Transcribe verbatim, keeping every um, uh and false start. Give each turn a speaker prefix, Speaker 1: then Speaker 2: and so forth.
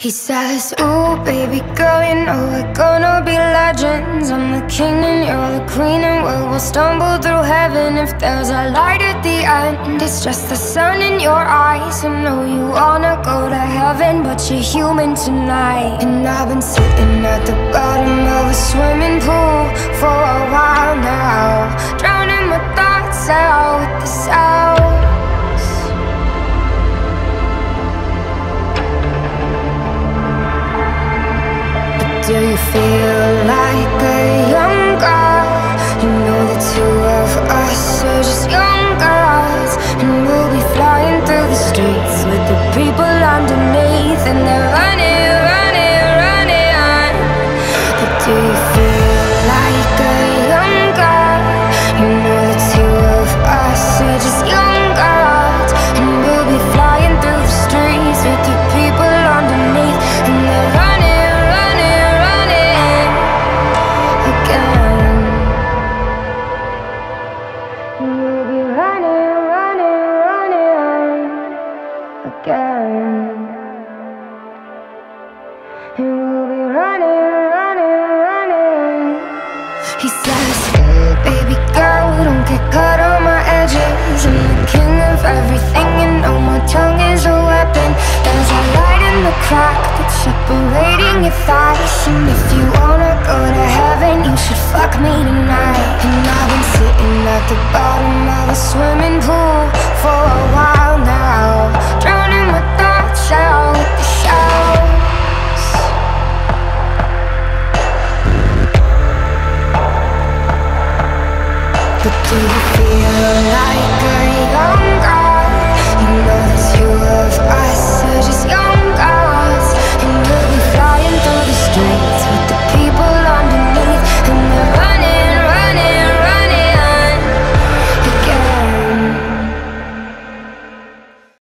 Speaker 1: He says, ooh, baby girl, you know we're gonna be legends. I'm the king and you're the queen, and we will stumble through heaven. If there's a light at the end, it's just the sun in your eyes. I know you wanna go to heaven, but you're human tonight. And I've been sitting at the bottom of a swimming pool for a while now, drowning my thoughts out with the sounds. Do you feel like a young girl? You know the two of us are just young girls, and we'll be flying through the streets with the people underneath, and they're running, running, running. But do you feel like a young girl? You know the two of us are just young girls, and we'll be flying through the streets with the people underneath, and they're running. He says, hey, baby girl, don't get caught on my edges. I'm the king of everything, and know my tongue is a weapon. There's a light in the crack that's separating your thighs, and if you wanna go to heaven, you should fuck me tonight. And I've been sitting at the bottom of a swimming pool for a while now,